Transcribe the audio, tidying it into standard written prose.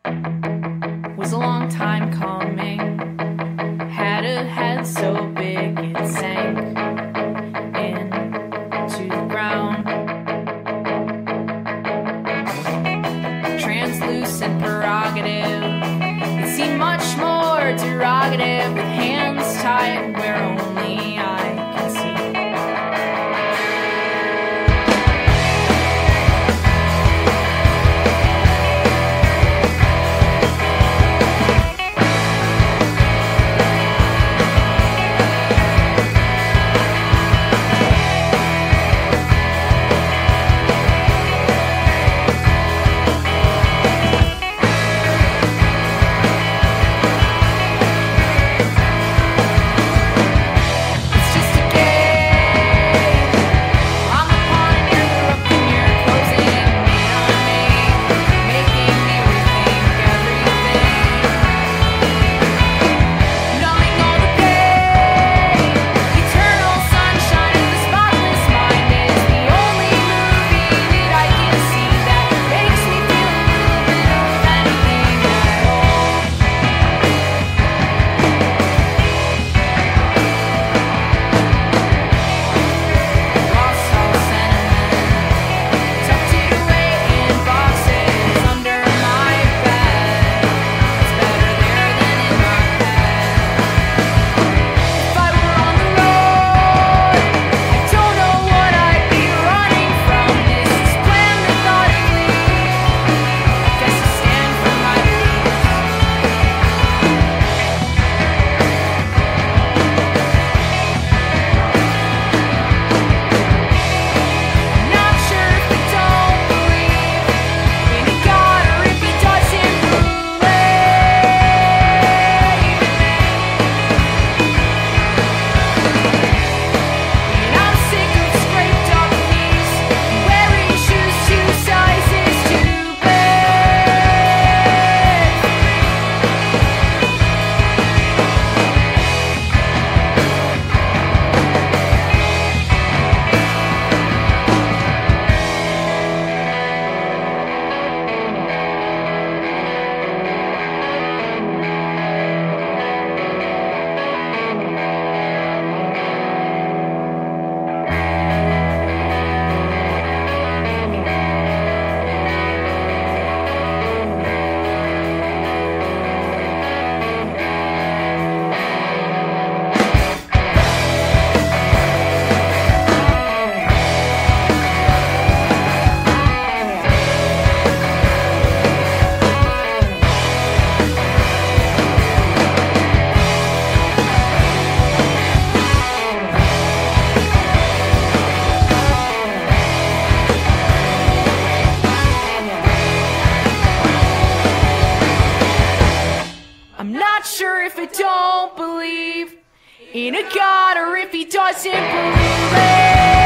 was a long time coming. Had a head so big it sank into the ground. Translucent prerogative, it seemed much more derogative, with hands tied where only I can see. I'm not sure if I don't believe in a God or if he doesn't believe it.